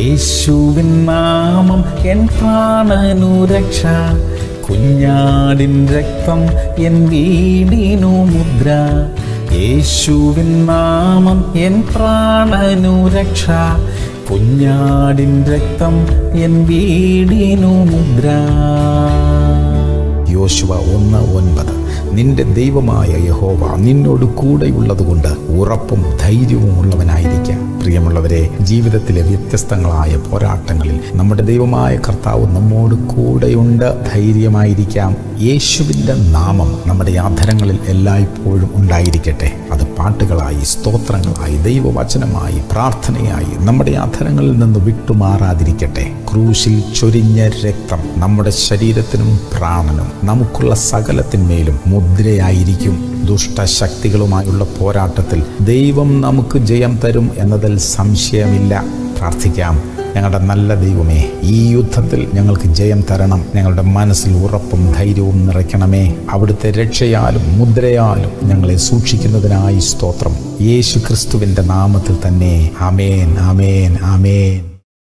യേശുവിൻ നാമം എൻ പ്രാണനു രക്ഷ, കുഞ്ഞാടിൻ രക്തം എൻ വീടിനു മുദ്ര. യേശുവിൻ നാമം എൻ പ്രാണനു രക്ഷ, കുഞ്ഞാടിൻ രക്തം എൻ വീടിനു മുദ്ര. യോശുവ 1:9. നിന്റെ ദൈവമായ യഹോവ നിന്നോട് കൂടെയുള്ളതുകൊണ്ട് ഉറപ്പും ധൈര്യവും ഉള്ളവനായിരിക്കാം. പ്രിയമുള്ളവരെ, ജീവിതത്തിലെ വ്യത്യസ്തങ്ങളായ പോരാട്ടങ്ങളിൽ നമ്മുടെ ദൈവമായ കർത്താവ് നമ്മോട് കൂടെയുണ്ട്. ധൈര്യമായിരിക്കാം. യേശുവിൻ്റെ നാമം നമ്മുടെ അധരങ്ങളിൽ എല്ലായ്പ്പോഴും ഉണ്ടായിരിക്കട്ടെ. അത് പാട്ടുകളായി, സ്തോത്രങ്ങളായി, ദൈവവചനമായി, പ്രാർത്ഥനയായി നമ്മുടെ അധരങ്ങളിൽ നിന്ന് വിട്ടുമാറാതിരിക്കട്ടെ. ക്രൂശിൽ ചൊരിഞ്ഞ രക്തം നമ്മുടെ ശരീരത്തിനും പ്രാണനും നമുക്കുള്ള സകലത്തിന്മേലും മുദ്രയായിരിക്കും. ദുഷ്ടശക്തികളുമായുള്ള പോരാട്ടത്തിൽ ദൈവം നമുക്ക് ജയം തരും എന്നതിൽ സംശയമില്ല. പ്രാർത്ഥിക്കാം. ഞങ്ങളുടെ നല്ല ദൈവമേ, ഈ യുദ്ധത്തിൽ ഞങ്ങൾക്ക് ജയം തരണം. ഞങ്ങളുടെ മനസ്സിൽ ഉറപ്പും ധൈര്യവും നിറയ്ക്കണമേ. അവിടുത്തെ രക്ഷയാലും മുദ്രയാലും ഞങ്ങളെ സൂക്ഷിക്കുന്നതിനായി സ്തോത്രം. യേശു ക്രിസ്തുവിൻ്റെ നാമത്തിൽ തന്നെ. ആമേൻ, ആമേൻ, ആമേൻ.